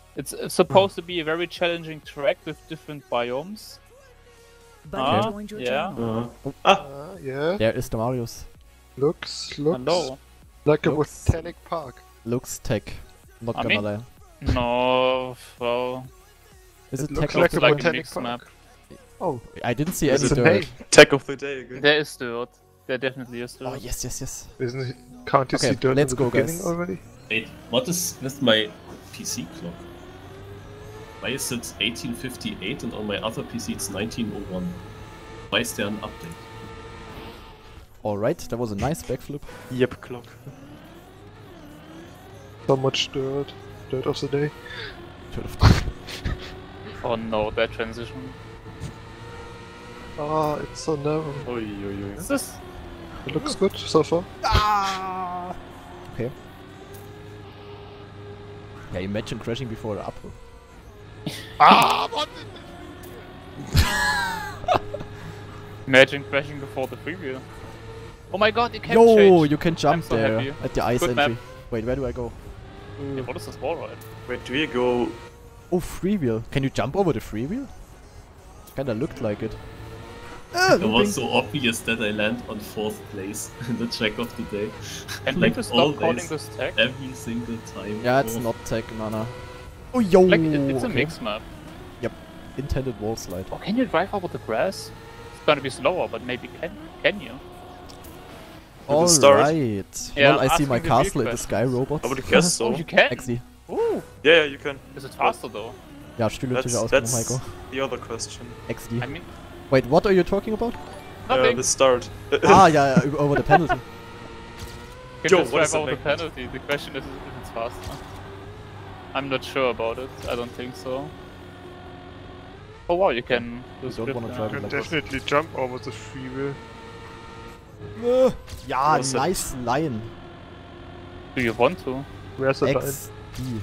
It's supposed to be a very challenging track with different biomes. Buddy joined your Yeah. channel. Yeah, There is the Marius. looks Hello. like a Looks- botanic park. Looks tech. Not I gonna mean- lie. No, well, Is it, It tech looks of like the a like a botanic mixed park. map. Oh, I didn't see it's any a dirt. name. Tech of the day again. There is dirt. There definitely is dirt. Oh yes, yes, yes. Isn't it? Can't you Okay, see dirt let's in the go, beginning guys. already? Wait, what is with my PC clock? Why is it 1858 and on my other PC it's 1901? Why is there an update? Alright, that was a nice backflip. Yep, clock. So much dirt. Dirt of the day. Oh no, that transition. Ah, it's so narrow. Oi, oi, oi. Is this? It looks good so far. Okay. Yeah, imagine crashing before the uphill. Imagine crashing before the freewheel. Oh my god, you can Yo, change. you can jump so there happy. at the ice Good entry. map. Wait, where do I go? Yeah, what is this wall ride? Wait, do you go... Oh, freewheel. Can you jump over the freewheel? Kinda looked like it. It was so obvious that I land on 4th place in the track of the day. And Like like to stop always. calling this tag? Every single time. Yeah, it's Oh. not tech, Nana. Oh, yo! Like, it's a okay. mix map. Intended wall slide. Oh, can you drive over the grass? It's gonna be slower, but maybe can you? With the start? Alright. Yeah, Well, I see asking my the castle real in the sky robot. I would guess so. Oh, you can? Actually. Ooh, Yeah, you can. is it faster though? Ja, stühle natürlich aus, That's Heiko. the other question. XD. I mean, Wait, what are you talking about? nothing. The start. Ah, yeah, yeah, over the penalty. You can Yo, just what is drive the over the penalty. The question is if it's faster. I'm not sure about it. I don't think so. Oh wow, you can do You don't script wanna now. drive You it can like this. definitely jump over the freewheel. Ja, Was it? nice line. Do you want to? Where's the line? XD.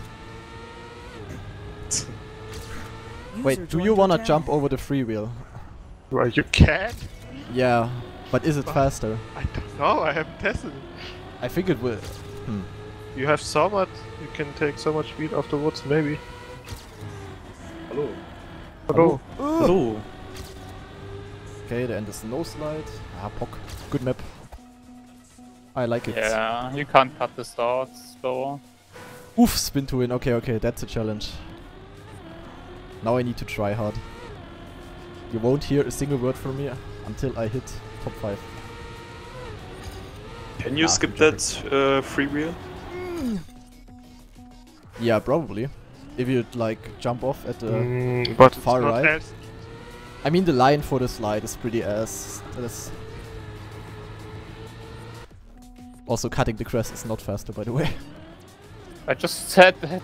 User Wait, do joined you your wanna channel. jump over the freewheel? Well, you can? Yeah, but is it faster? I don't know, I haven't tested it. I think it will. You have so much, you can take so much speed afterwards, maybe. Hello. Hello. Hello. Okay, the end is no slide. Ah, POC. Good map. I like it. Yeah, you can't cut the starts slower. Oof, spin to win. Okay, okay, that's a challenge. Now I need to try hard. You won't hear a single word from me until I hit top 5. Can you Ah, skip good that freewheel? Yeah, probably. If you like jump off at the... But it's far not right. as- I mean, the line for the slide is pretty ass. That is... Also, cutting the crest is not faster, by the way. I just said that.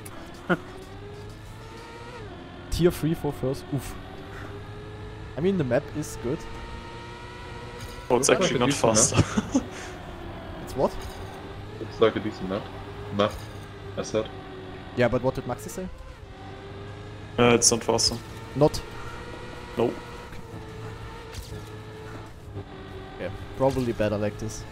Tier 3 for first. Oof. I mean, the map is good. Oh, it's Looks like actually a not decent faster. It's what? It's like a decent map, I said. Yeah, but what did Maxi say? It's not faster. Not. No. Yeah, probably better like this.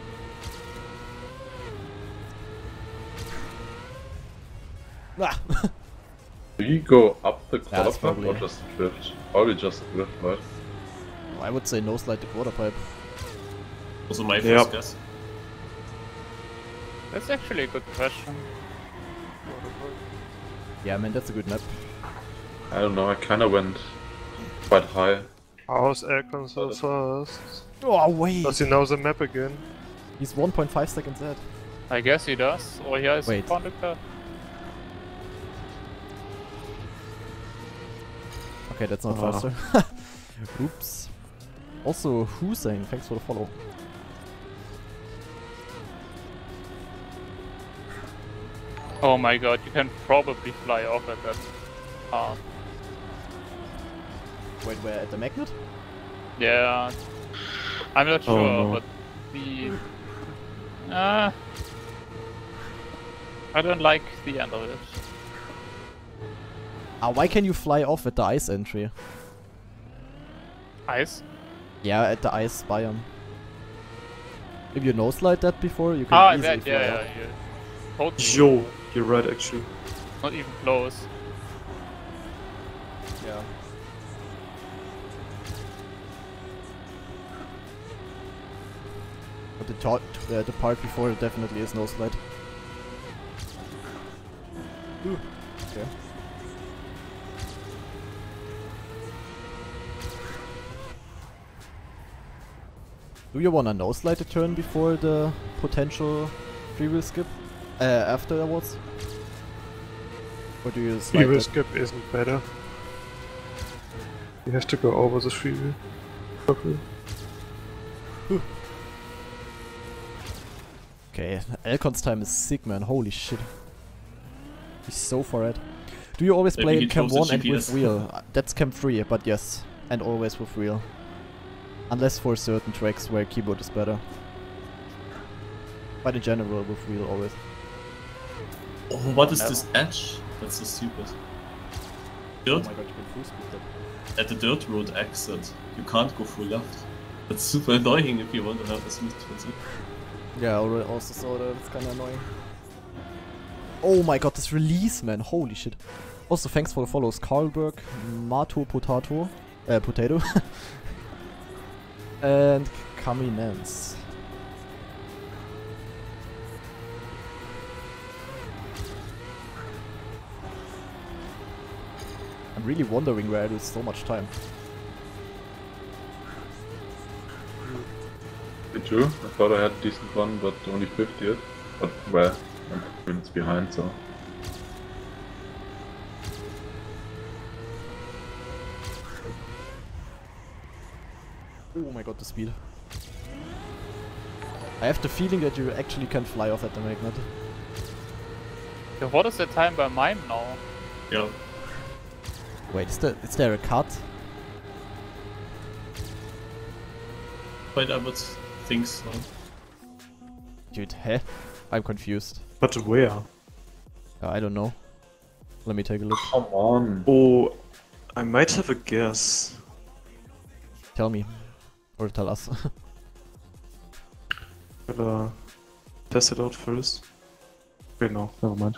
Ah! Do you go up the Yeah, quarter it's pipe or probably- just drift? Probably just drift, right? I would say no slide the quarter pipe. Also my Yep. first guess. That's actually a good question. Yeah, man, that's a good map. I don't know, I kinda went quite high. How's Elkon so fast? Oh, wait! Does he know the map again? He's 1.5 seconds ahead. I guess he does. Or he has Wait. found a car. Okay, that's not Ah. faster. Oops. Also, Hussein, thanks for the follow. Oh my god, you can probably fly off at that path. Wait, where? At the magnet? Yeah. I'm not Oh, sure, no. but the... I don't like the end of it. Ah, why can you fly off at the ice entry? Ice? Yeah, at the ice biome. If you no slide that before, you can Ah, easily that, fly yeah, off. yeah. Totally. Yo, you're right actually. Not even close. Yeah. But the part before it definitely is no slide. Ooh. Okay. Do you wanna no slide the turn before the potential freewheel skip? Afterwards? Or do you slide Freewheel that? skip isn't better. You have to go over the freewheel. Okay. Okay, Elcon's time is sick, man. Holy shit. He's so far ahead. Do you always Maybe play he in Cam chose the 1 and with GPS. wheel? That's Cam 3, but yes. And always with wheel. Unless for certain tracks where keyboard is better. But in general with wheel always. Oh, what is this edge? That's so stupid. Dirt? Oh my god, you can full speed that. At the dirt road exit, you can't go full left. That's super annoying if you want to have a smooth transition. Yeah, I already also saw that. It's kinda annoying. Oh my god, this release, man. Holy shit. Also, thanks for the follows. Carlberg, Mato Potato. Potato. And Caminance. I'm really wondering where I lose so much time. Me too. I thought I had a decent one, but only 50th. But well, I'm 2 minutes behind, so. Oh my god, the speed. I have the feeling that you actually can fly off at the magnet. Yeah, what is the time by mine now? Yeah. Wait, is there a cut? But I would think so. Dude, heh? I'm confused. But where? I don't know. Let me take a look. Come on. Oh, I might have a guess. Tell me. Or tell us. I'll test it out first. Okay, no, never mind.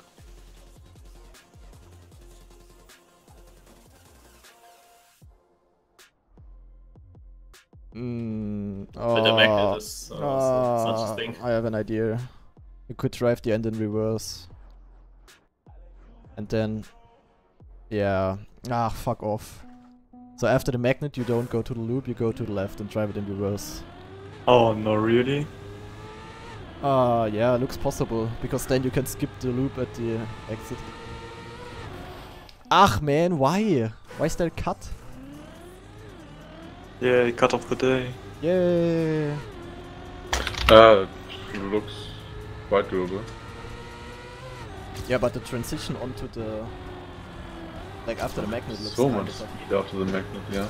But the magnet is such a thing. I have an idea. You could drive the end in reverse. And then... Yeah. Ah, fuck off. So after the magnet you don't go to the loop, you go to the left and drive it in reverse. Oh, no, really? Yeah, looks possible. Because then you can skip the loop at the exit. Ach man, why? Why is there a cut? Yeah, he cut off the day. Yay! It looks quite doable. Yeah, but the transition onto the... Like after the magnet looks So kinda much tough. speed after the magnet, yeah.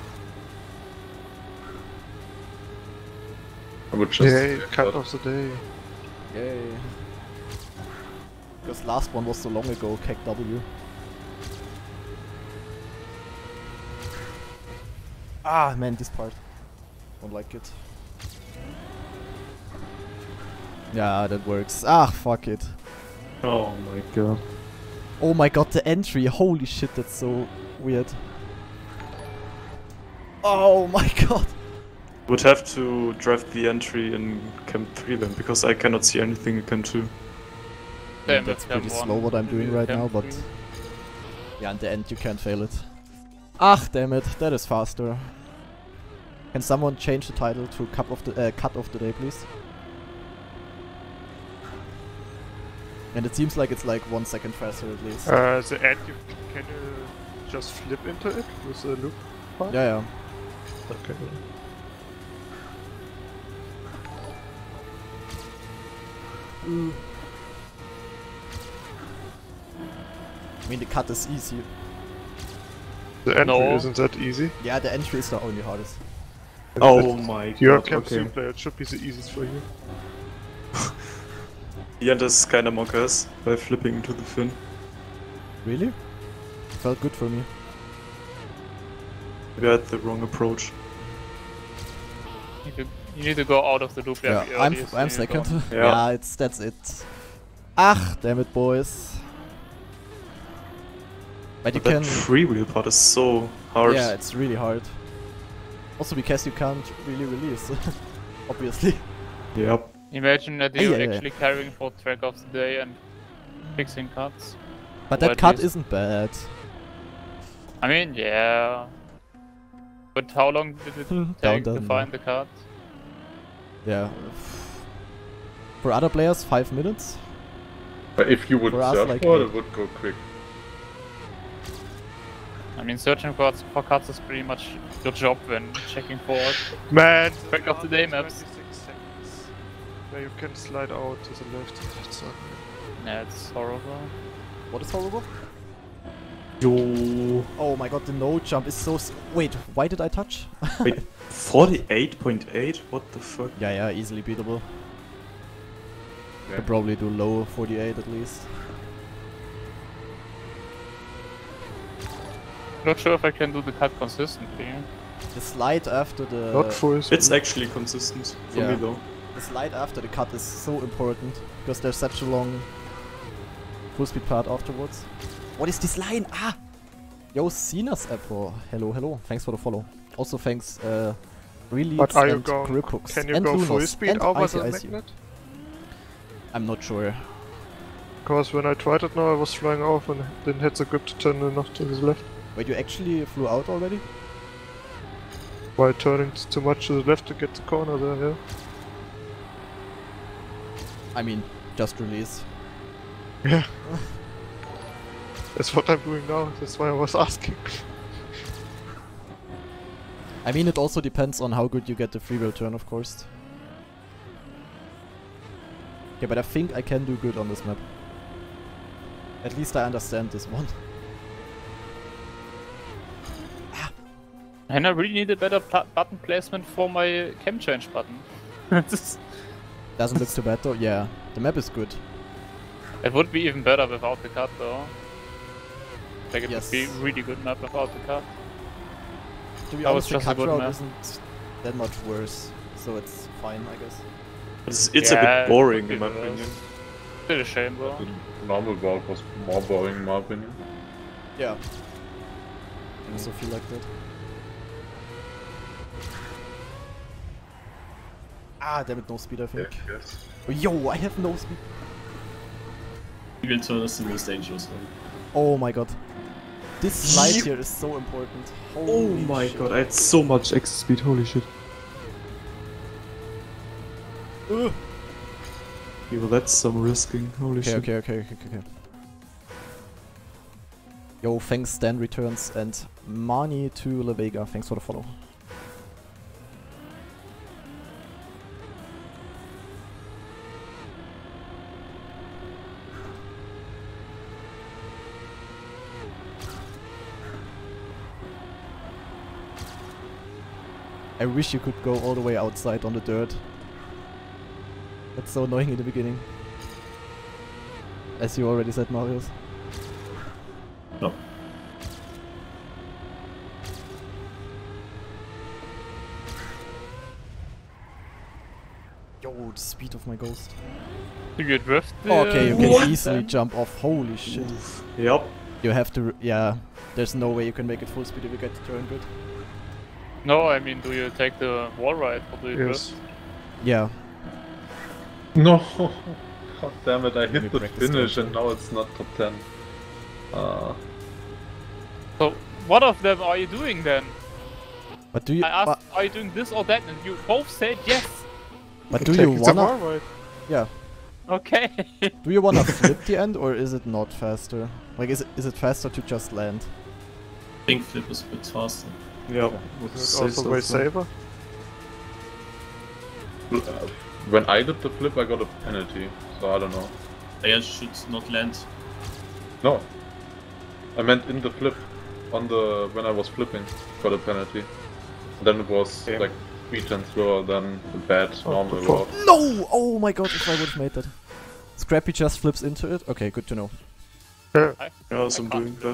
I would just Yeah, cut off the day. Yay. Because last one was so long ago, Kek W. Ah man, this part. Don't like it. Yeah, that works. Ah, fuck it. Oh my god. Oh my god, the entry. Holy shit, that's so weird. Oh my god. Would have to drive the entry in Camp 3 then, because I cannot see anything in Camp 2. Same That's with Cam pretty 1. slow what I'm doing right Cam now, but... 3. Yeah, in the end you can't fail it. Ach, damn it, that is faster. Can someone change the title to cut of the day, please? And it seems like it's like 1 second faster at least. The end, can you just flip into it with the loop part? Yeah, yeah. Okay. I mean, the cut is easy. The entry No. isn't that easy. Yeah, the entry is the only hardest. Oh my You're a god, Camp 3 okay. player, it should be the easiest for you. The end is kinda monkers by flipping into the fin. Really? Felt good for me. Maybe I had the wrong approach. You need to go out of the loop Yeah, very I'm early, so I'm you second. don't- Yeah. Yeah, that's it. Ach, damn it, boys. But you That can... freewheel part is so hard. Yeah, it's really hard. Also because you can't really release, obviously. Yep. Imagine that Yeah, you're yeah, yeah. actually carrying for track of the day and fixing cuts. But Or that at cut least- isn't bad. I mean, yeah. But how long did it Down, take to down, find the cut? Yeah. For other players, 5 minutes. But if you would For us, search like for it, me. it would go quick. I mean, searching for cuts is pretty much your job when checking for Man! Track of the day maps. 26 seconds. Where you can slide out to the left. That's Yeah, it's horrible. What is horrible? Yo. Oh my god, the no jump is so... Wait, why did I touch? Wait, 48.8? What the fuck? Yeah, easily beatable. Yeah. Could probably do low 48 at least. Not sure if I can do the cut consistently. The slide after the... not full speed. It's actually consistent for Yeah. me though. The slide after the cut is so important, because there's such a long full speed part afterwards. What is this line? Ah! Yo, Cena's Apple. Hello. Thanks for the follow. Also thanks, really But are you and going? grip hooks. Can you and go full Lunos speed and over Icy the Icy. magnet? I'm not sure. Because when I tried it now, I was flying off and didn't hit the grip to turn enough to the left. Wait, you actually flew out already? By turning too much to the left to get the corner there, yeah. I mean, just release. Yeah. That's what I'm doing now, that's why I was asking. I mean, it also depends on how good you get the freewheel turn, of course. Okay, but I think I can do good on this map. At least I understand this one. And I really need a better button placement for my cam change button. Doesn't look too bad though. Yeah, the map is good. It would be even better without the cut though. Like it Yes. would be a really good map without the cut. To be That was honest, the just a cut good route map. isn't that much worse, so it's fine, I guess. It's a Yeah, bit boring could in my be worse. opinion. Still a shame though. The normal route was more boring in my opinion. Yeah. I also feel like that. Ah, damn it, no speed, I think. Yes. Oh, yo, I have no speed. Freewheel turn is the most dangerous one. Oh my god. This slide here is so important. Oh Holy my shit. god, I had so much extra speed, holy shit. Ugh. Yo, that's some risking, holy shit. Okay. Yo, thanks Dan Returns and Mani to La Vega. Thanks for the follow. I wish you could go all the way outside on the dirt. That's so annoying in the beginning. As you already said, Marius. No. Yo, the speed of my ghost. Do you drift? Okay, you What? can easily jump off. Holy shit. Yep. You have to, yeah. There's no way you can make it full speed if you get the turn good. No, I mean, do you take the wall ride or do you Yes. drift? Yeah. No! God damn it, I me hit the practice finish that. and now it's not top 10. So, what of them are you doing then? But do you, I asked, are you doing this or that? And you both said yes. but do you Taking some wanna, more, right? yeah. Okay. Do you wanna flip the end or is it not faster? Like, is it faster to just land? I think flip is a bit faster. Yep. It's also way safer. When I did the flip, I got a penalty, so I don't know. Players should not land. No. I meant in the flip, on the when I was flipping, got a penalty. Then it was Okay. like 3 times slower than the bad normal before. route. No! Oh my god, if I would've made that. Scrappy just flips into it? Okay, good to know. Yeah. I also am doing that.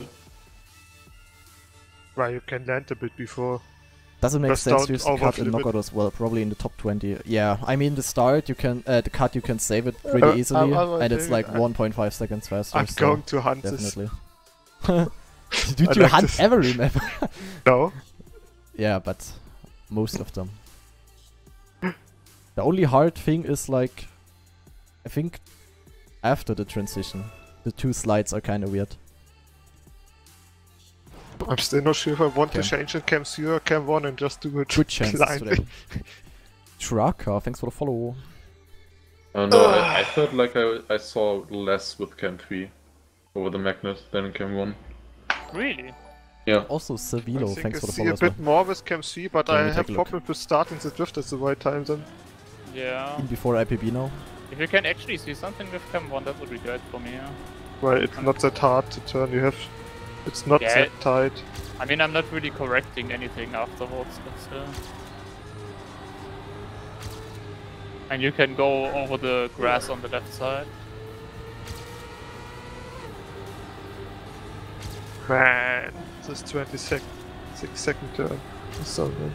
Right, you can land a bit before. Does it make Just sense don't to use the cut and overflip it. knockout as well? Probably in the top 20. Yeah, I mean the start you can, the cut you can save it pretty easily, I'm and it's like I'm 1.5 seconds faster. I'm so going to hunt this. definitely. Did I you like hunt this. every map? No. Yeah, but most of them. The only hard thing is like, I think after the transition, the 2 slides are kind of weird. I'm still not sure if I want to Okay. change it Cam 0 or Cam 1 and just do it Good chances blindly. today. Trucker, thanks for the follow. No, I felt like I saw less with Cam 3 over the magnet than in Cam 1. Really? Yeah. Also I Savilo, think thanks I for the see follow a as well. bit more with Cam 3, but Let me I take have a look. problems with starting the drift at the right time then. Yeah. In before IPB now. If you can actually see something with Cam 1, that would be great for me, yeah. Well, it's not that hard to turn, it's not Yeah. that tight. I mean, I'm not really correcting anything afterwards, but still. And you can go over the grass on the left side. Man, this 6-second turn. Is so good.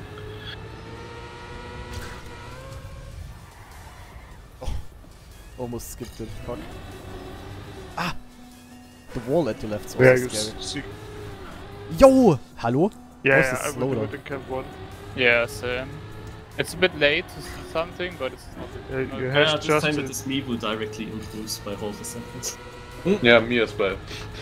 Almost skipped it, fuck. Ah! The wall at your left is Yeah, also you scary. see. Yo! Hallo? Yeah, Was yeah, this I will do slow it in Cam 1. Yeah, same. It's a bit late to see something, but it's not. Yeah, you Yeah, have this just time to- it is me who directly improves by half a second. Yeah, me as well.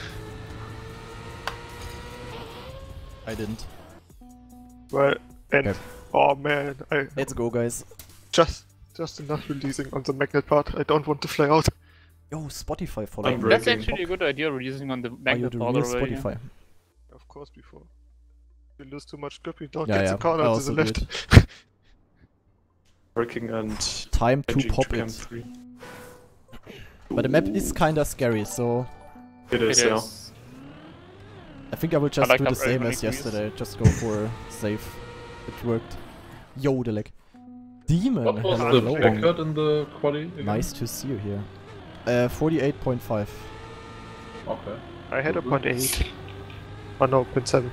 I didn't. Well, and Okay. oh man, I Let's go, guys. just enough releasing on the magnet part. I don't want to fly out. Yo, Spotify follow. I'm That's breaking. actually a good idea, releasing on the Are you magnet the part real already. Spotify? Of course, before you lose too much grip, you don't Yeah, get yeah, the corner I to also the do left. it. Working and Time to changing pop to Cam it. 3. But the map is kinda scary, so It It is, yeah. is. I think I will just like do how the same everybody as agrees. yesterday. Just go for safe. It worked. Yo, the leg. Demon, What was hello. the record in the quali again? Nice to see you here. 48.5. Okay. I had a 0.8. Oh no, 0.7.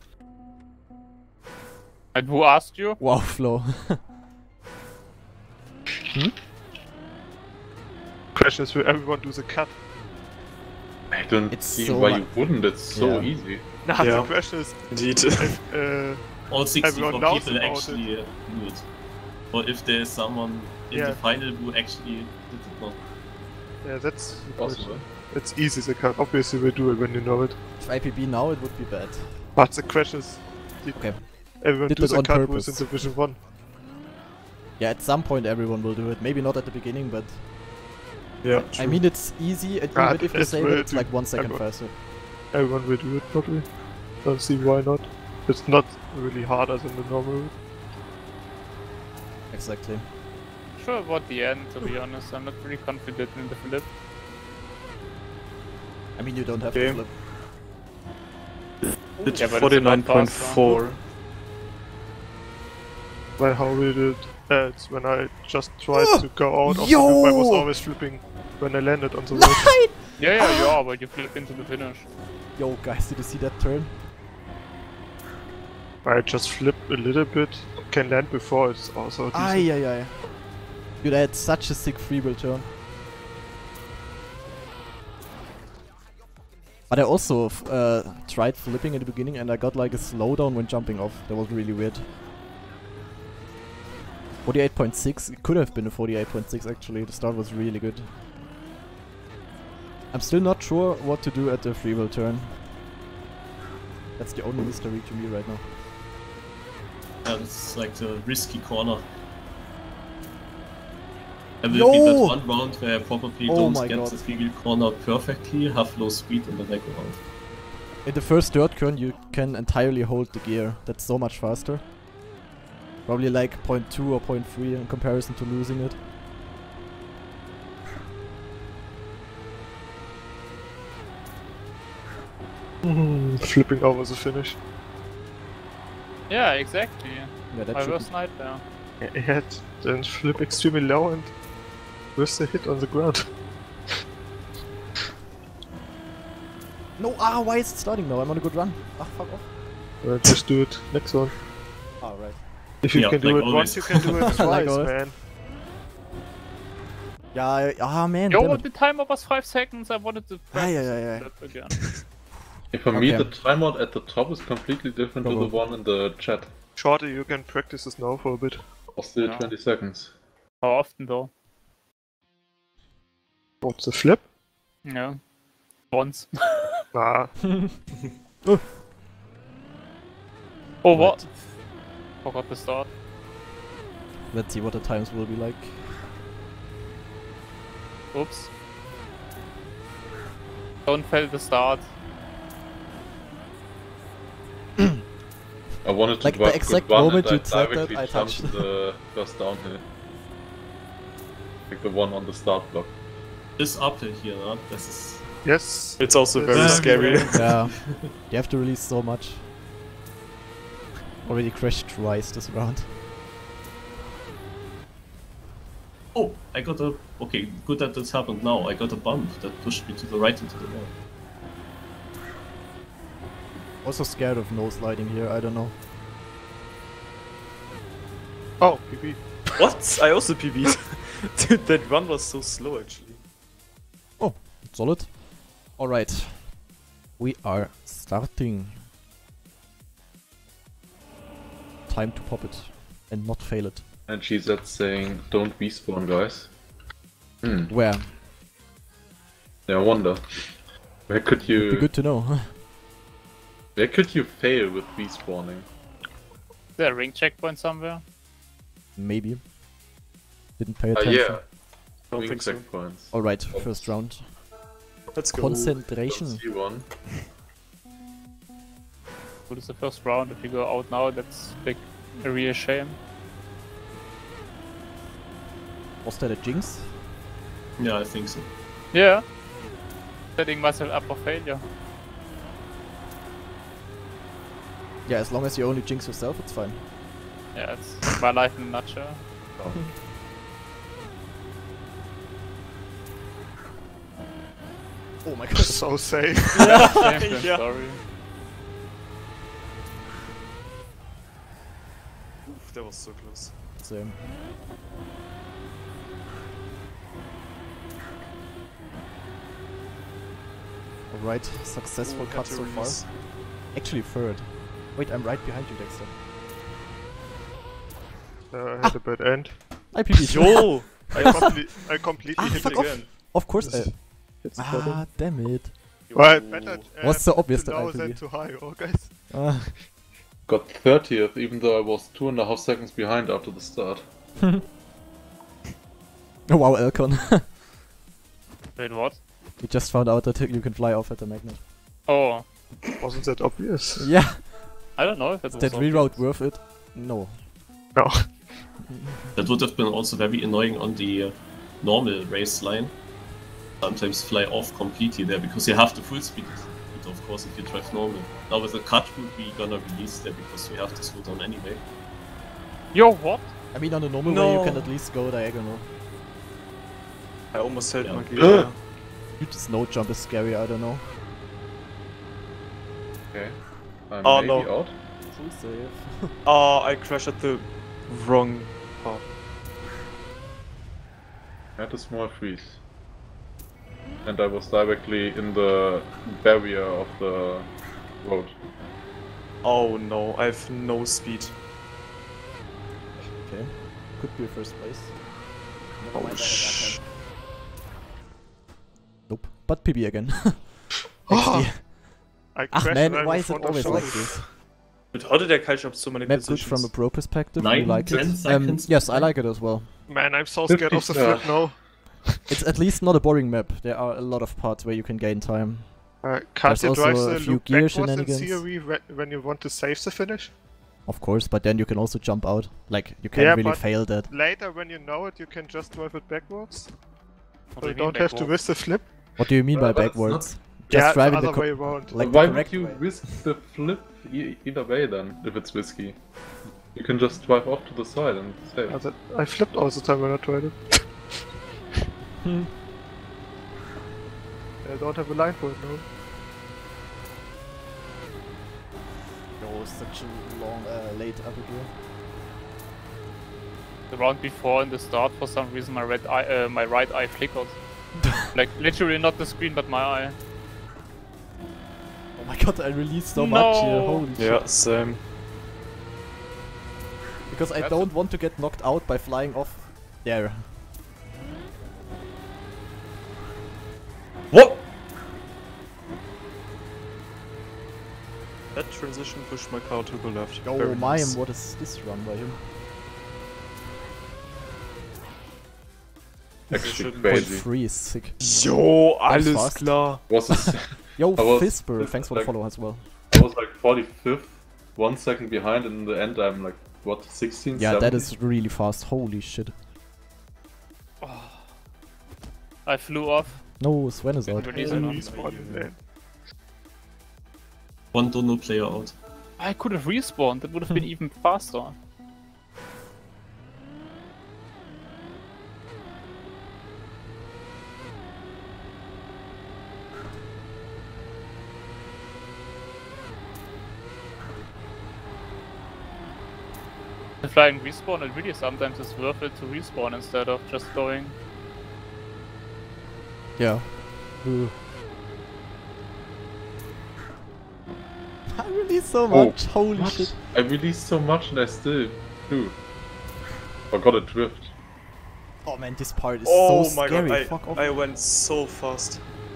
And who asked you? Wow, Flo. Question is, will everyone do the cut? I don't It's see so why mu- you wouldn't, it's so Yeah. easy. Nah, Yeah. the question is, Indeed. All 64 Everyone knows people about actually do it. Or if there's someone in Yeah. the final who actually did it not. yeah, that's the question. Possible. It's easy the cut. Obviously, we do it when you know it. If IPB now, it would be bad. But the question is, did Okay. everyone Did do this the on cut who purpose. is in Division 1? Yeah, at some point everyone will do it. Maybe not at the beginning, but Yeah. I mean it's easy. And Ah, even if you it's save it, really it's like 1 second everyone. faster. Everyone will do it probably. Don't see why not. It's not really harder than the normal route. Exactly. Sure about the end, to be honest. I'm not really confident in the flip. I mean, you don't have Okay. to flip. It's Yeah, but it's a lot 49.4. Well, how we did it's when I just tried to go out of the Yo! loop, I was always flipping when I landed on the road. Yeah, you are, but you flip into the finish. Yo, guys, did you see that turn? I just flip a little bit, can land before it's also decent. Ay, ay, ay. Dude, I had such a sick freewheel turn. But I also tried flipping at the beginning and I got like a slowdown when jumping off. That was really weird. 48.6, it could have been a 48.6 actually. The start was really good. I'm still not sure what to do at the freewheel turn. That's the only mystery to me right now. Yeah, it's like the risky corner. There will be that Yo! one round where I probably Oh don't my get God. the freewheel corner perfectly, have low speed, and then I go out. In the first third turn you can entirely hold the gear. That's so much faster. Probably like 0.2 or 0.3 in comparison to losing it. Flipping over the finish. Yeah, exactly. Yeah, that My should worst be... nightmare. I had then flip extremely low and with the hit on the ground. No, why is it starting now? I'm on a good run. Ah, fuck off. Just do it next one. Ah, right. If you Yeah, can do like it once, always. you can do it Like twice, always. man. Yeah, man, Yo, damn it. the timer was 5 seconds. I wanted to Aye, aye, aye, aye. flip again. For me, Okay. the timeout at the top is completely different to Go, the go. one in the chat. Shorty, you can practice this now for a bit. Or still Yeah. 20 seconds. How often though? What's the flip? Yeah. Once. Nah. Oh, what? Forgot the start. Let's see what the times will be like. Oops. Don't fail the start. I wanted to Like the drive exact good one moment and you said directly that, I jumped touched. the first downhill. Like the one on the start block. This uphill here, huh? This is... Yes. It's also Yes. very Yeah, scary. Yeah. You have to release so much. Already crashed twice this round. Oh, I got a... Okay, good that this happened now. I got a bump that pushed me to the right into the wall. Also scared of no sliding here, I don't know. Oh, PB. What? I also PB'd. Dude, that run was so slow actually. Solid. Alright. We are starting. Time to pop it. And not fail it. And she's at saying, don't respawn, guys. Where? Yeah, I wonder. Where could Be you good to know. where could you fail with respawning? Is there a ring checkpoint somewhere? Maybe. Didn't pay attention. Yeah. Don't Wing think so. checkpoints. Alright, first round. Let's go. Concentration. See one. Good is the first round. If you go out now, that's a real shame. Was that a jinx? Yeah, I think so. Yeah. Setting myself up for failure. Yeah, as long as you only jinx yourself, it's fine. Yeah, it's my life in a nutshell. Oh my god. So safe. Same thing, Yeah. sorry. Oof, that was so close. Same. Alright, successful cut so far. Actually third. Wait, I'm right behind you, Dexter. I had a bad end. I PB'd. Yo! I completely hit fuck it off. again. Of course. It's a problem. Ah, damn it. Well, better Was so obvious too that I low than PB. too high, oh guys. Ah. Got 30th, even though I was 2.5 seconds behind after the start. Oh wow, Elcon. Wait, what? We just found out that you can fly off at the magnet. Oh, Wasn't that obvious? Yeah. I don't know if it's Is that reroute worth it? No. No. That would have been also very annoying on the normal race line. Sometimes fly off completely there because you have the full speed, of course, if you drive normal. Now with the cut route, we're gonna release there because we have to slow down anyway. Yo, what? I mean, on a normal way, you No. can at least go diagonal. I almost held Yeah. my gear. Dude, snow jump is scary, I don't know. Okay. I'm Oh, maybe no. out. Full save. Oh, I crashed at the wrong part. I had a small freeze. And I was directly in the barrier of the road. Oh no, I have no speed. Okay. Could be a first place. Never Oh, mind, I had airtime. Nope. But PB again. Oh, XD. I Ach crashed man, right why in is it front of always Sean. like this? But how did I catch up so many Map good positions? from a pro perspective, Nine, you like 10 it? seconds Yes, I like it as well. Man, I'm so scared of the 50 flip now. It's at least not a boring map. There are a lot of parts where you can gain time. Can't There's you drive also a the few loop gear backwards in shenanigans. theory when you want to save the finish? Of course, but then you can also jump out. Like, you can't Yeah, really but- fail that. Later, when you know it, you can just drive it backwards. What do So you you mean don't have to backwards? risk the flip. What do you mean by But it's backwards? Yeah, Just the driving other the way around. like Why the would correct you way. risk the flip either way then, if it's risky? You can just drive off to the side and save. I flipped all the time when I tried it. Hmm. I don't have a line for it now. Oh, such a long, late upper gear. The round before in the start, for some reason, my right eye flickered. Like literally not the screen, but my eye. Oh my god, I released so much here, holy shit. Yeah, same. Because I don't want to get knocked out by flying off there. What? That transition pushed my car to the left. Oh, Very nice. Mayim, what is this run by him? Actually Point crazy. 0.3 is sick. Jo, alles fast. klar. Was this? Yo, I was- Fizzbur, thanks for the like- follow as well. I was like 45th, 1 second behind, and in the end I'm like, what, 16? Yeah, that 17? is really fast, holy shit. I flew off. No, Sven is out. Didn't release enough. Respawn in there. One Dono player out. I could have respawned. That would have been even faster. The flying respawn, it really sometimes is worth it to respawn instead of just going. Yeah. Ooh. I released so much, holy What? shit. I released so much and I still do. Forgot a drift. Oh man, this part is Oh so my scary, god, fuck off. I went so fast.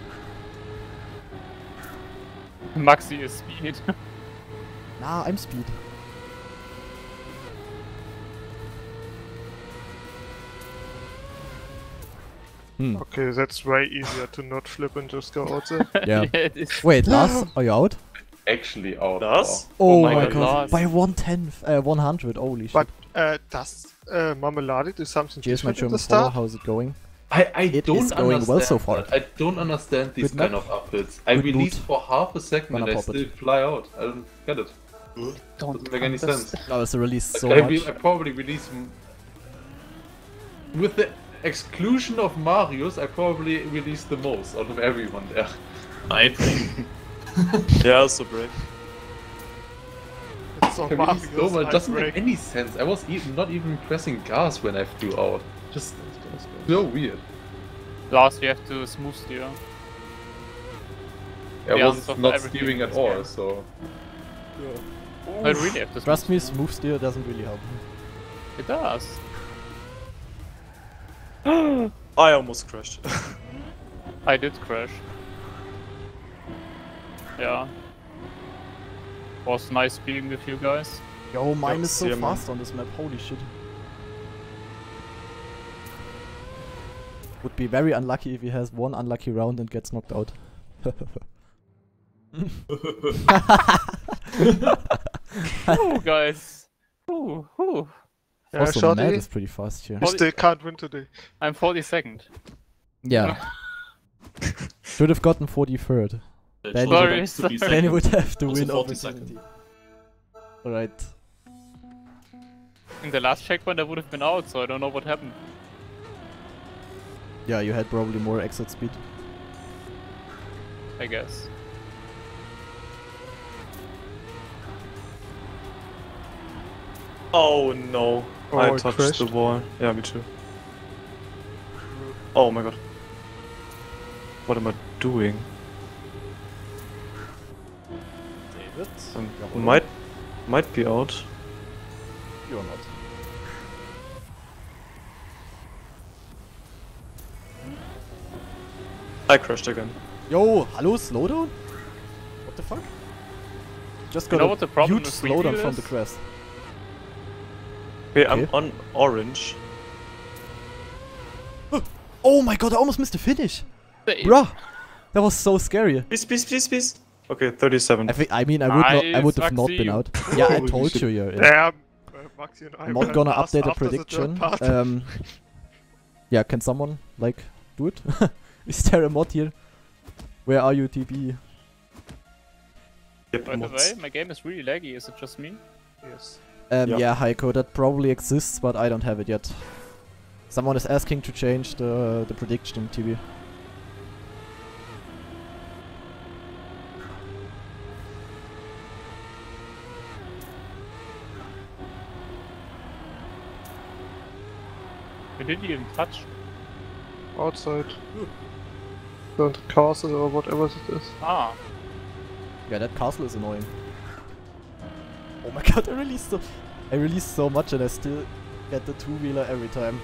Maxi is speed. Nah, I'm speed. Hmm. Okay, that's way easier to not flip and just go outside. Yeah. It is. Wait, Lars, are you out? Actually out. Das? Oh, my my God, god, Lars. by 100, holy shit. But does Marmelade do something Cheers, my different at the German follow, start? how's it going? I It don't is going understand well so far. that. I don't understand these Good kind map. of uphits. I Good release loot. for half a second Wanna and I pop still it. fly out. I don't get it. Doesn't make any sense. Oh, it's released so I much. probably release with the exclusion of Marius. I probably release the most out of everyone there. I play. Yeah, so brave. It's so I released Mario's so much. It doesn't outbreak. make any sense. I was not even pressing gas when I flew out. Just so weird. Last, you have to smooth steer. I The was answer for not everything steering in at this all, game. so I really have to Trust me, smooth smooth steer doesn't really help. steer. It does. I almost crashed. I did crash. Yeah. Was nice being with you guys. Yo, mine Yeah, is so see ya, man. fast on this map, holy shit. Would be very unlucky if he has one unlucky round and gets knocked out. Ooh, guys. Ooh, ooh. Yeah, Also, Shorty, Matt is pretty fast here. you still can't win today. I'm 42nd. Yeah. Should have gotten 43rd. Then Sorry, To be sorry. Then he second. would have to Also win 42nd. opportunity. Alright. In the last checkpoint I would have been out, so I don't know what happened. Yeah, you had probably more exit speed. I guess. Oh no. Oh, I I touched crashed. the wall. Yeah, me too. Oh my god. What am I doing? David? Might be out. You're not. I crashed again. Yo, hello, slowdown? What the fuck? Just got You know a what the problem huge with free slowdown wheel from is? the crest. Okay, I'm Okay. on orange. Oh my god, I almost missed the finish! Hey, Bruh! That was so scary. Please. Okay, 37. I mean, I would have not Maxi, been you- out. Yeah, I Holy told shit. you you're in. Yeah, Maxi and I I'm were not gonna last update the after third prediction. part. Yeah, can someone, like, do it? Is there a mod here? Where are you, TB? Yep, By the mods. way, my game is really laggy, is it just me? Yes. Yeah. Yeah, Heiko, that probably exists, but I don't have it yet. Someone is asking to change the prediction, TB. We didn't even touch. Outside. The castle or whatever it is. Ah. Yeah, that castle is annoying. Oh my god, I released so much and I still get the two-wheeler every time.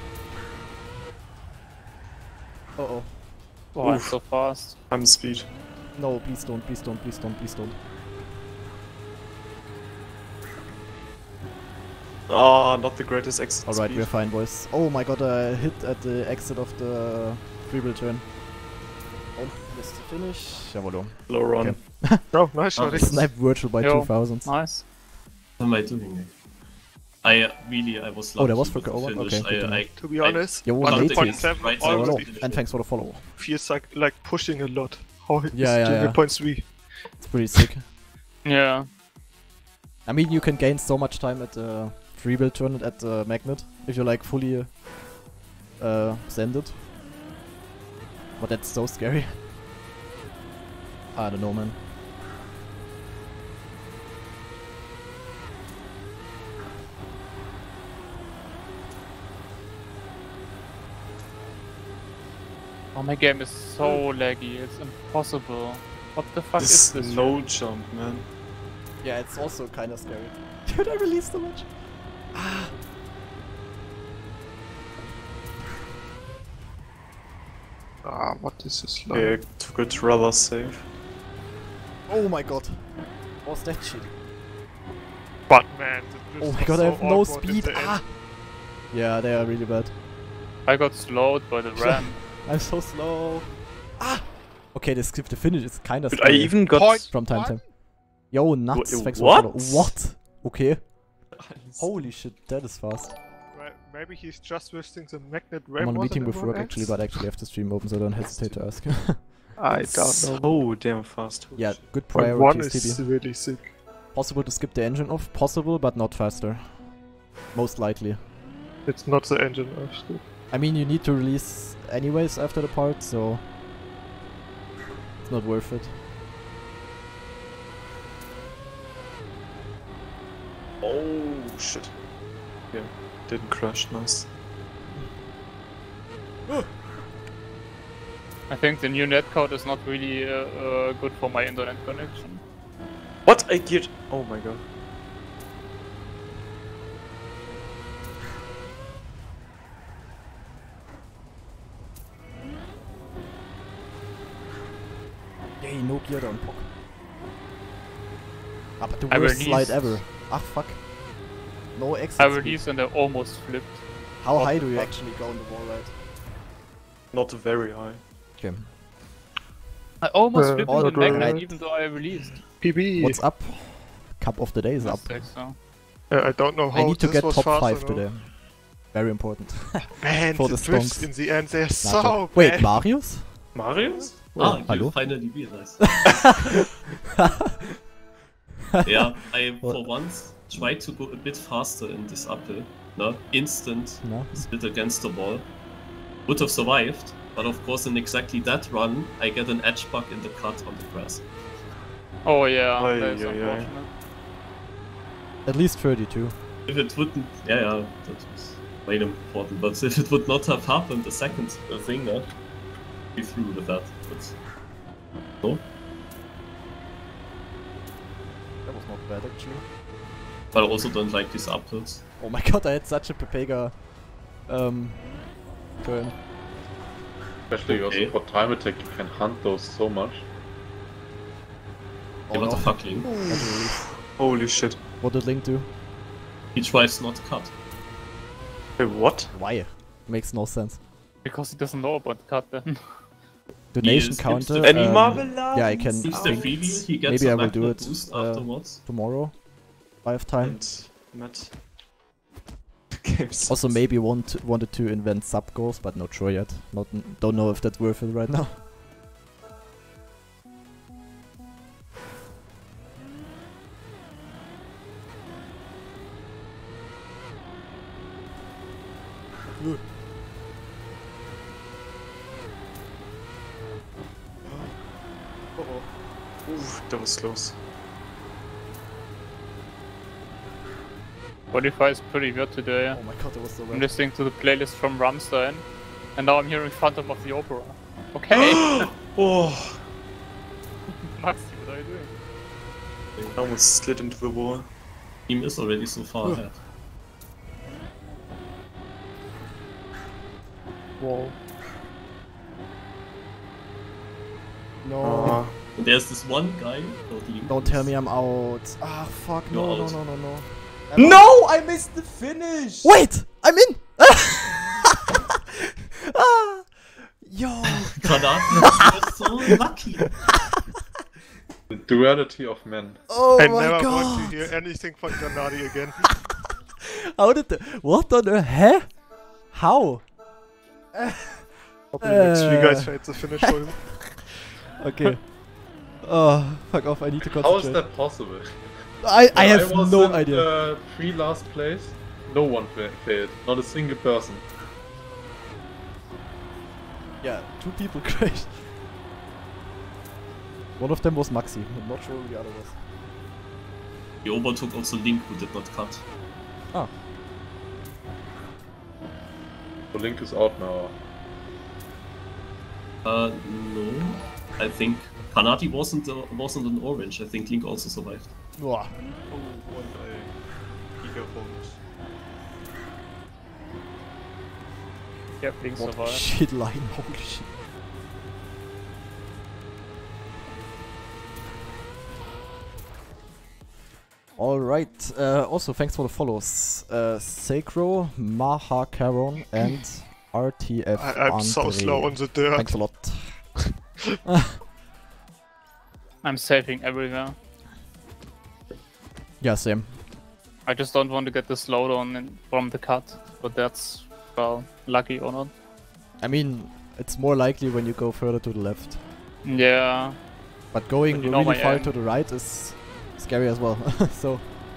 Uh-oh. Oh, I'm so fast. I'm speed. No, please don't, please don't, please don't, please don't. Ah, not the greatest exit Alright, speed. we're fine, boys. Oh my god, I hit at the exit of the free-wheel turn. Oh, missed the finish. Jawollo. Low run. Okay. Oh, nice shot. Snipe virtual by Yo, 2000. Nice. What am I doing? I was lucky Oh, there was for with the Go1? finish. Okay, good to know. To be honest, Yo, Jumped late against seven right always side Jawollo. of the finish. And thanks for the follow. feels like pushing a lot. How he's Yeah, doing yeah. at points 3. It's pretty sick. Yeah. I mean, you can gain so much time at the free-wheel turn at the magnet if you like fully send it. But that's so scary. I don't know, man. Oh, my game is so laggy. It's impossible. What the fuck This is this? low jump, man. Yeah, it's also kind of scary. Dude, I released so much. Ah, what is this like? Yeah, took it rather safe. Oh my god. What's that shit? But man, this Oh my was god, so I have no awkward at speed. the end. Ah! Yeah, they are really bad. I got slowed by the ramp. I'm so slow. Ah! Okay, the script, the finish is kind of Dude, I scary even got... Point. from time to time. Yo, nuts. Wha- Thanks what? for the follow. What? Okay. Holy shit, that is fast. Maybe he's just visiting the magnet I'm ramp. on a was meeting and with work everyone actually, else? but I actually have the stream open, so don't hesitate to ask. I don't know. So damn fast. Yeah, good Point 1 priorities, is TB. really sick. Possible to skip the engine off? Possible, but not faster. Most likely. It's not the engine off. So. I mean, you need to release anyways after the part, so... It's not worth it. Oh shit. Yeah, didn't crash, nice. I think the new netcode is not really good for my internet connection. What? I geared... Oh my god. Yay, no gear down, Pock. Ah, but the I worst slide released- ever. Ah, fuck. No exit I speed. released and I almost flipped. How What high the do you fuck? actually go on the wall ride? Not very high. Okay. I almost flipped all the the magnet right. even though I released. PB. What's up? Cup of the day is up. I think so. I don't know how I need to this get was top fast 5 or today. not. Very important. Man, For the the drifts stonks. in the end, they're Not so bad. Wait, bad. Marius? Marius? Ah, Hallo? you finally realized. Yeah, I for once tried to go a bit faster in this uphill. No, instant No? split against the wall. Would have survived, but of course in exactly that run, I get an edge bug in the cut on the grass. Oh yeah, Ay, that's ay, ay. unfortunate. At least 32. If it wouldn't, yeah, that was quite important. But if it would not have happened, the second thing, we through with that. But no, That was not bad actually. but I also don't like these uphills. Oh my god, I had such a Pepega turn. Especially Okay. also for time attack, you can hunt those so much. Yeah, what the fuck, Link? Had to release. Holy shit. What did Link do? He tries not to cut. Wait, what? Why? Makes no sense. Because he doesn't know about cut then. Donation is counter. instant- Any Marvel yeah, I can Seems the think freebie, he gets maybe a I will do magnet it boost uh, afterwards. tomorrow. If I have time. And Matt. Games. Also maybe wanted to invent sub goals, but not sure yet. Don't know if that's worth it right now. Oof, that was close. Spotify is pretty good today. Oh my god, that was so I'm bad. listening to the playlist from Rammstein, and now I'm hearing Phantom of the Opera. Okay! Oh, Maxi, what are you doing? I almost slid into the wall. Team is already so far ahead. Wall. No. There's this one guy. Don't tell me I'm out. Ah, fuck. No, You're no, out. no, no, no. No! I missed the finish! Wait! I'm in! Ah, yo! Granati, you're so lucky. The duality of men. Oh I my never god! want to hear anything from Granati again. How did the... What on earth? Huh? How? Probably next three guys tried to finish for him. Okay. Oh, fuck off, I need to How concentrate. is that possible? I When have was no in idea. the last place, no one failed. Not a single person. Yeah, 2 people crashed. One of them was Maxi, I'm not sure who the other was. He overtook also Link, who did not cut. Ah. So Link is out now. No. I think Granati wasn't an orange. I think Link also survived. Boah. Oh, und Gigapunkt. Yep, Link What survived. shit line, holy shit. Alright, also thanks for the follows. Sacro, Mahakaron and RTF I'm so Andre. slow on the dirt. Thanks a lot. I'm saving everywhere. Yeah, same. I just don't want to get the slowdown from the cut, but that's, well, lucky or not. I mean, it's more likely when you go further to the left. Yeah. But going But you know really my far aim. to the right is scary as well. So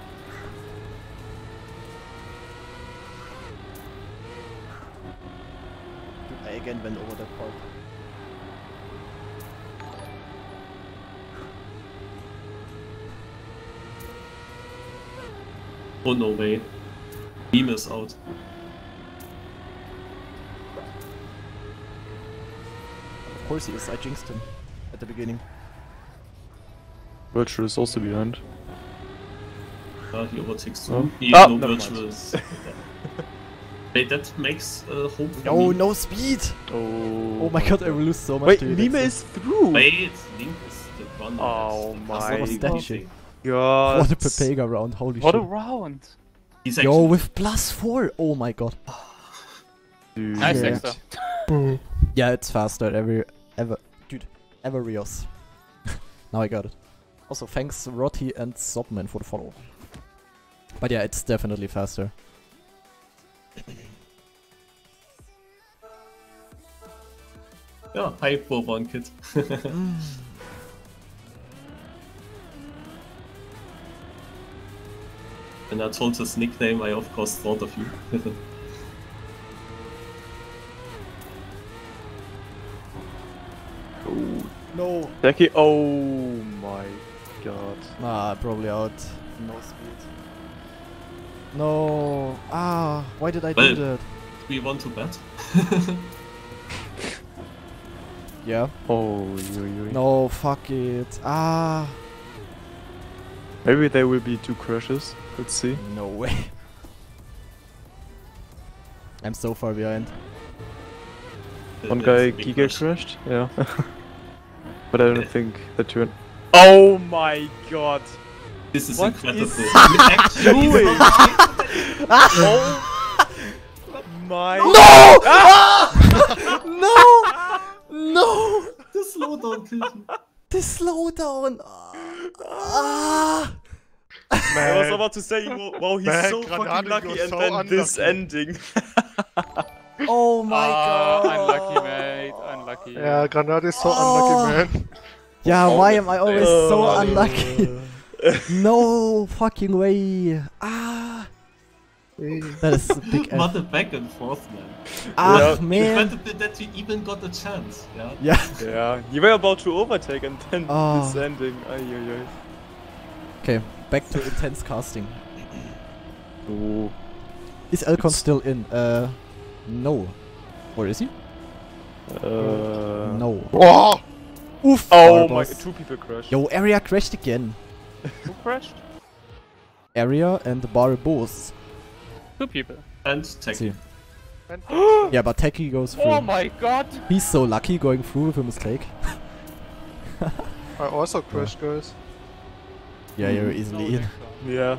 I again went over that part. Oh no way. Beam is out. Of course he is, I jinxed him at the beginning. Virtual is also behind. He overtakes 2. Oh. He Ah, no never virtuals. Wait, that makes hope for No, me. no speed! Oh, Oh my god, I will lose so much Wait, to you Mime next is through! Wait, Link is the one. Oh that's my What's that shit? God. What a Pepega round, holy What a shit. round! He's Yo, actually with +4! Oh my god. Nice Yeah. extra. Yeah, it's faster ever Rios. Now I got it. Also thanks Rotti and Sobman for the follow. But yeah, it's definitely faster. yeah, hi Bourbon Kid. When I told his nickname, I of course thought of you. No! Becky, oh my god. Ah, probably out. No speed. No! Ah, why did I do Well- that? We want to bet? Yeah. Oh, No, fuck it. Ah! Maybe there will be 2 crashes. Let's see. No way. I'm so far behind. One There's guy a big Giga rush. crashed, yeah. But I don't think that you. Oh my god! This is What incredible. is You actually doing? oh My. No! No! the slowdown killed me. The slowdown! Ah! I was about to say, wow, he's Man, so Granate fucking lucky, goes and so then this unlucky. ending. Oh my god! Unlucky, mate. Unlucky. Yeah, Granate is so Oh. unlucky, man. Yeah, why am I always so Oh. unlucky? No fucking way! Ah! That is a big F. What a back and forth, man. Ah, Yeah. man! Incredible that we even got a chance. Yeah. Yeah. Yeah, you were about to overtake, and then Oh. this ending. Ay, ay, ay. Okay, back to intense casting. Oh. Is Elcon still in? No. Or is he? No. No. Oh! Oof! Oh my, Barbos. 2 people crashed. Yo, area crashed again. Who crashed? Area and Barboss. 2 people. And Techie. Yeah, but Techie goes through. Oh my god! He's so lucky going through with a mistake. I also crashed, guys. Yeah, you're easily in. Yeah.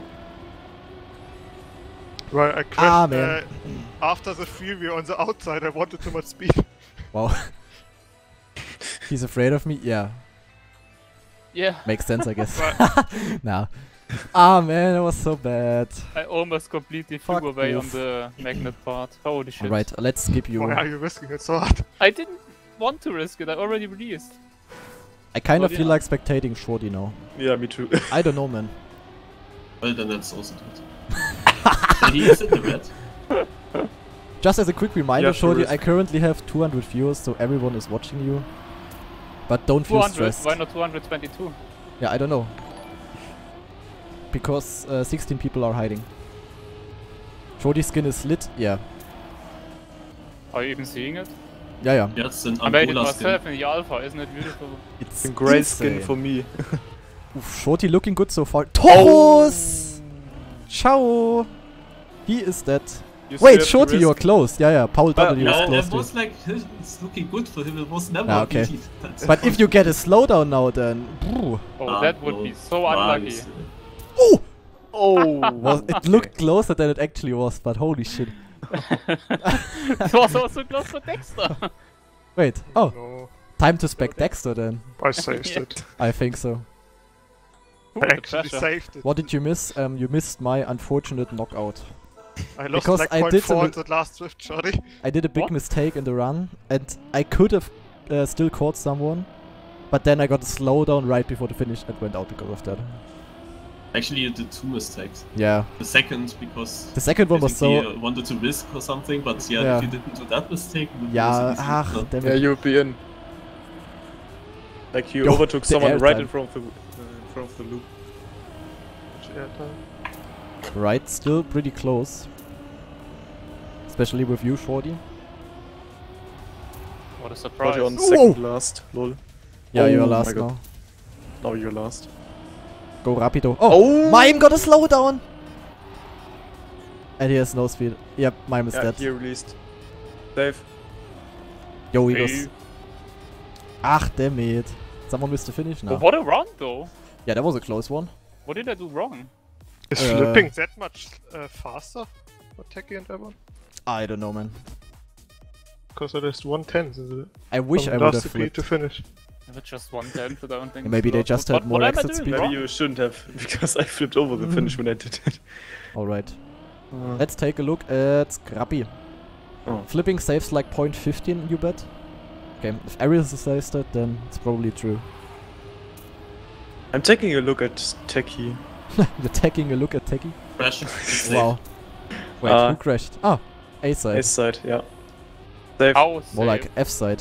Right, I crashed Ah, man. after the freeway on the outside. I wanted too much speed. Wow. He's afraid of me? Yeah. Yeah. Makes sense, I guess. Nah. Ah, man, that was so bad. I almost completely Fuck flew away off. on the magnet part. Holy shit. Alright, let's skip you. Why are you risking it so hard? I didn't want to risk it, I already released. I kind of Well, feel yeah. like spectating Shorty now. Yeah, me too. I don't know, man. Well, then that's also good. And he is in the red. Just as a quick reminder, Yeah, Shorty, risk. I currently have 200 viewers, so everyone is watching you. But don't feel 200, stressed. why not 222? Yeah, I don't know. Because 16 people are hiding. Shorty's skin is lit? Yeah. Are you even seeing it? Yeah, yeah. Yeah, it's an I made it Angola skin. myself in the alpha, isn't it beautiful? It's It's a great skin insane. for me. Oof, Shorty looking good so far. Taurus! Ciao! He is dead. You still Wait, have to Shorty, you're risk. close. Yeah, yeah. Paul W Yeah, was close it to was it. like, it's looking good for him, it was never Ah, okay. easy. That's But if you get a slowdown now, then... Brr. Oh, that would be so unlucky. Oh! Oh! Was, it looked closer than it actually was, but holy shit. It was also close to Dexter. Wait, oh, No, time to spec Dexter then. I saved Yeah. it. I think so. Ooh, I the actually pressure. saved it. What did you miss? You missed my unfortunate knockout. I lost Because like I did 0.4 a- in the last drift, Shorty. I did a big What? mistake in the run, and I could have still caught someone, but then I got a slowdown right before the finish and went out because of that. Actually, you did 2 mistakes. Yeah. The second, because The second one I was think so... he wanted to risk or something, but yeah, Yeah. if you didn't do that mistake, it Yeah, was easy. ach, No. damn Yeah, it. you'll be in. Like you Yo, overtook the someone right airtime. in front of the loop. Right, still pretty close. Especially with you, Shorty. What a But surprise. you're on Whoa. second last, lol. Yeah, Oh you're my last God. now. Now you're last. Go Rapido. Oh! Mime got a slowdown! And he has no speed. Yep, Mime is Yeah, dead. he released. Save. Yo, he Hey. goes... Ach, damn it. Someone missed the finish now. Oh, what a run though. Yeah, that was a close one. What did I do wrong? Is Uh, flipping that much faster for Techie and Evan? I don't know, man. Because it is 1/10, isn't it? I wish From I would last have speed to flipped. finish. If it's just 1/10, I don't think. Yeah, maybe it's they a lot. just What- had more what am I exit doing speed. wrong? Maybe you shouldn't have, because I flipped over the finish when I did it. Alright. Let's take a look at Scrappy. Oh. Flipping saves like 0.15, you bet? Okay, if Arius says that, then it's probably true. I'm taking a look at Techie. You're taking a look at Techie? Crash. Save. Wow. Wait, who crashed? Ah, A side. S side, yeah. Save. How More like safe? F side.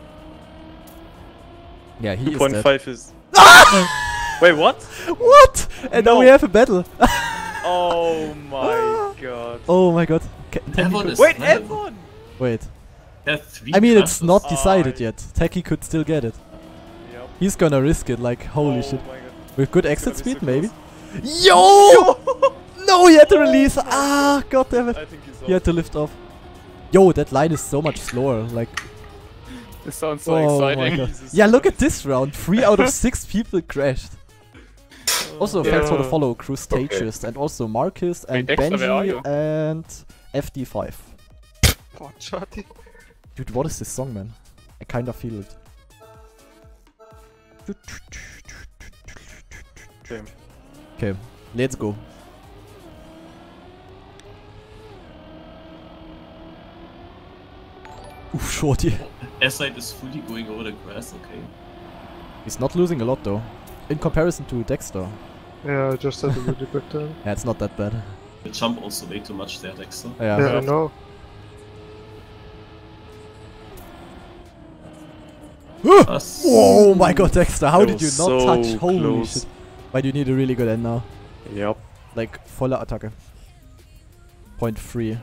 Yeah, he is dead. 2.5 is... Wait, what? What? And now we No. have a battle. Oh my god. Oh my god. Evon is Wait, well. Evan! Wait. He had 3 I mean, it's crashes. not decided Ah, yet. Techie could still get it. Yep. He's gonna risk it, like, holy Oh shit. my god. With good It's exit gonna be speed, so maybe? close. Yo! No, he had to release. Ah, god damn it. I think he's He had to lift off. Yo, that line is so much slower. Like, This sounds so oh my exciting. god. Jesus Yeah, look at this round. 3 out of 6 people crashed. Also, thanks for the Yeah. follow, Crustaceous, and also Marcus, and Dexter, where are Benji, you? and FD5. Poor Shorty. Dude, what is this song, man? I kinda feel it. Damn. Okay, let's go. Oof, Shorty. S-side is fully going over the grass, okay. He's not losing a lot though. In comparison to Dexter. Yeah, I just had a really good time. Yeah, it's not that bad. The jump also way too much there, Dexter. Yeah. Yeah, I know. Us. Oh my god, Dexter, how That did you was not so touch? Holy close. shit. Why do you need a really good end now? Yep. Like, volle Attacke. 0.3.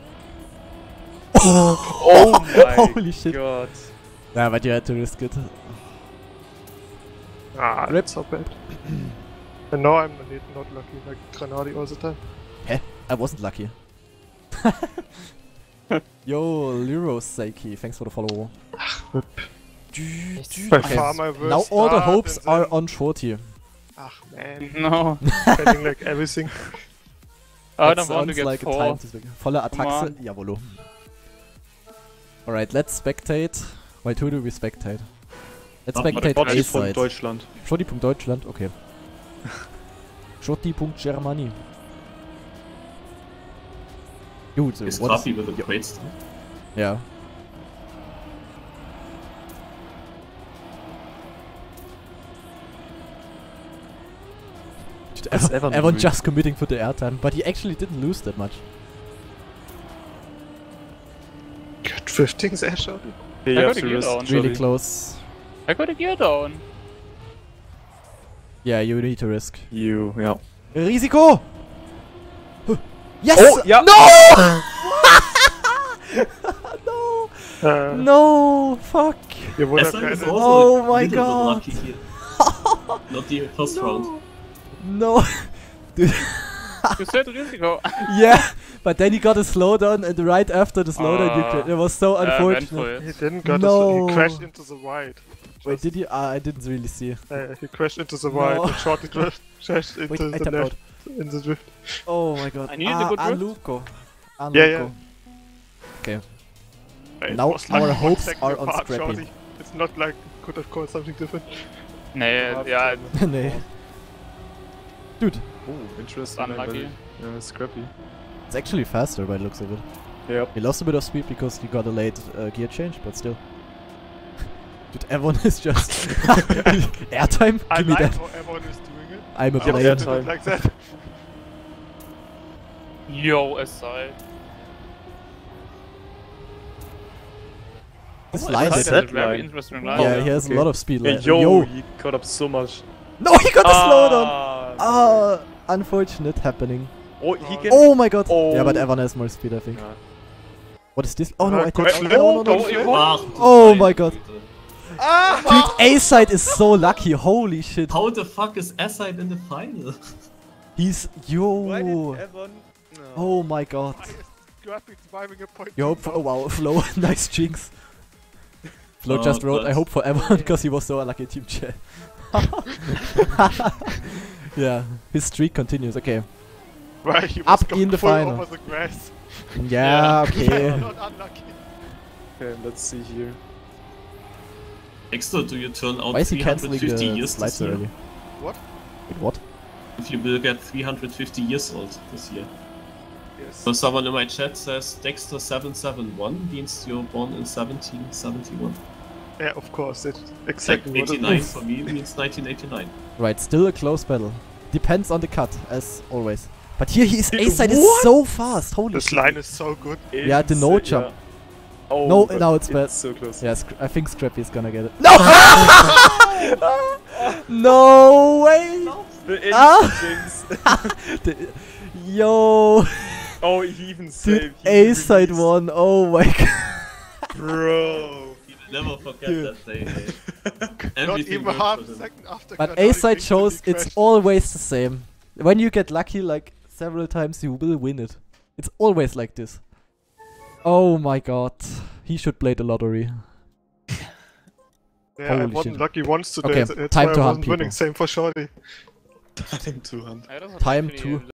Oh my Holy shit. god. Yeah, but you had to risk it. Ah, Rip. that's so bad. And now I'm not lucky, like Granadi all the time. I wasn't lucky. Yo, Lyros Seiki, thanks for the follow. By far my worst Now all the start hopes and are then- on Shorty. Ach man, No. getting like everything. I That don't want to sounds get like a 4. time to speak. Volle Attacke, on. jawollo. Alright, let's spectate. Why do we spectate? Let's spectate Shorty.Deutschland. A-side. Deutschland. Shorty.Deutschland, okay. Shorty.Germany. Gut, Is what is... Krabi with a great start? Yeah. Dude, What's Evan Evan doing? just committing for the airtime, but he actually didn't lose that much. Good drifting there, Shorty. Yeah, you I have got a to gear risk. down. Really Shorty. close. I got a gear down. Yeah, you need to risk. You, yeah. Risiko! Yes! Oh, yeah. No! No! No! Fuck! You would have Essay is gotten also Oh a my little bit God. lucky here. Not the first round. No! Dude. You said Risiko. Yeah! But then he got a slowdown and right after the slowdown you Ah. it was so unfortunate. Eventful. He didn't get No. he crashed into the white. Wait, did he? I didn't really see. He crashed into the white No. and Shorty crashed into Wait, I the tapped left out. in the drift. Oh my god. I needed a good drift. Aluko. Yeah, yeah. Okay. It Now was like our 1 hopes second are on apart, Scrappy. Shorty. It's not like could have called something different. Nee, ja, Nee. Dude, Oh, interesting. unlucky. Yeah, Scrappy. it's actually faster by the looks of it. Yep. He lost a bit of speed because he got a late gear change, but still. Dude, everyone is just... Airtime? I Give me like that. how everyone is doing it. I'm a I also player. did airtime. it like that. Yo, aside. This Oh, line aside is... has a that very line? interesting line. Yeah, he has okay. a lot of speed. Hey, like- yo, he caught up so much. No, he got the slowdown! Ah, Ah, unfortunate happening. Oh, he can. Oh my god! Oh. Yeah, but Evan has more speed, I think. Yeah. What is this? Oh no, I Good touched... flip. No, no, no. Don't you- Ah, Oh nein, my God. Güte. Dude, A-side is so lucky, holy shit. How the fuck is S-side in the final? He's... Why Yo! did Evan? No. Oh my god. Graphics vibing a point. You hope for... Oh wow, Flo, nice jinx. Flo Oh, just wrote, I that's- hope for Evan, because he was so unlucky team chat. Yeah, his streak continues, okay. Right, he was Up going in the full final. over the grass. Yeah, okay. Not unlucky. Okay, let's see here. Extra, do you turn out Why is he cancelling 350 the years slides this year? already? What? Wait, what? If you will get 350 years old this year. Yes. So someone in my chat says Dexter771 means you're born in 1771. Yeah, of course. It's Like exactly what it 89 is. for me means 1989. Right, still a close battle. Depends on the cut, as always. But here he is, Dude, A-side is what? so fast, holy This shit. line is so good. Yeah, the no jump. Yeah. Oh, No, but now it's bad. so close. Yeah, I think Scrappy is gonna get it. No! No way! The Ah! jinx. The- Yo! Oh, he even Dude, saved. he A-side released. won, oh my god. Bro. You will never forget Dude. that day. Not Everything even worked half for a him. second after. But Granadi A-side instantly shows it's crashed. always the same. When you get lucky like several times, you will win it. It's always like this. Oh my god. He should play the lottery. Yeah, I Holy wasn't shit. lucky once today. Okay, That's time why to I hunt wasn't winning. people. Same for Shorty. Time to hunt. Ja, das hat Time actually to